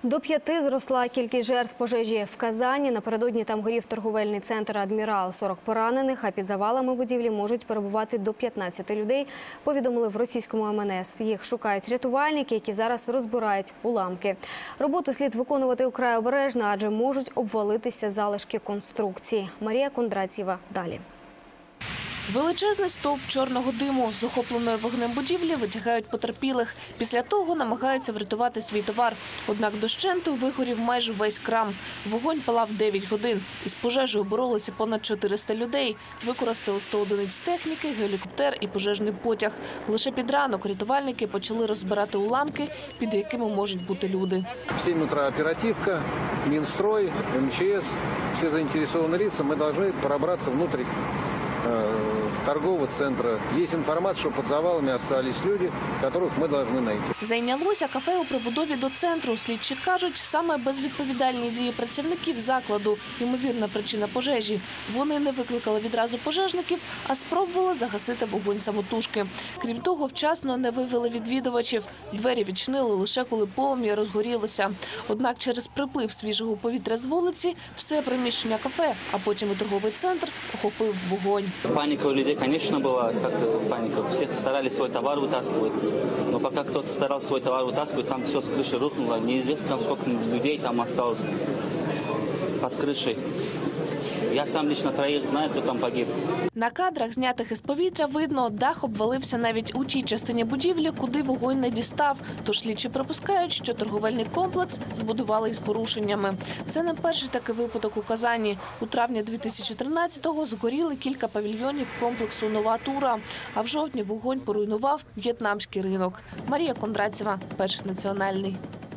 До 5 зросла кількість жертв пожежі в Казані. Напередодні там горів торговельний центр «Адмірал». 40 поранених, а під завалами будівлі можуть перебувати до 15 людей, повідомили в російському МНС. Їх шукають рятувальники, які зараз розбирають уламки. Роботу слід виконувати украй обережно, адже можуть обвалитися залишки конструкції. Марія Кондратєва далі. Величезний стовп чорного диму з охопленої вогнем будівлі витягають потерпілих. Після того намагаються врятувати свій товар. Однак дощенту вигорів майже весь крам. Вогонь палав 9 годин. Із пожежею боролися понад 400 людей. Використали 100 одиниць техніки, гелікоптер і пожежний потяг. Лише під ранок рятувальники почали розбирати уламки, під якими можуть бути люди. В 7 утра оперативка, Минстрой, МЧС, все заинтересованные лица, мы должны пробраться внутрь торгового центра. Есть информация, что под завалами остались люди, которых мы должны найти. Зайнялося кафе у прибудові до центру. Слідчі кажуть, саме безвідповідальні дії працівників закладу – ймовірна причина пожежі. Вони не викликали відразу пожежників, а спробували загасити вогонь самотужки. Крім того, вчасно не вивели відвідувачів. Двері відчинили лише коли полум'я розгорілося. Однак через приплив свіжого повітря з вулиці все приміщення кафе, а потім і торговий центр охопив вогонь. Паника у людей, конечно, была, как паника. Все старались свой товар вытаскивать. Но пока кто-то старался свой товар вытаскивать, там все с крыши рухнуло. Неизвестно, сколько людей там осталось под крышей. Я сам лично 3 знаю, хто там погиб. На кадрах, знятих із повітря, видно, дах обвалився навіть у тій частині будівлі, куди вогонь не дістав. Тож слідчі припускають, що торговельний комплекс збудували із порушеннями. Це не перший такий випадок у Казані. У травні 2013-го згоріли кілька павільйонів комплексу «Нова Тура». А в жовтні вогонь поруйнував в'єтнамський ринок. Марія Кондратєва, Перший національний.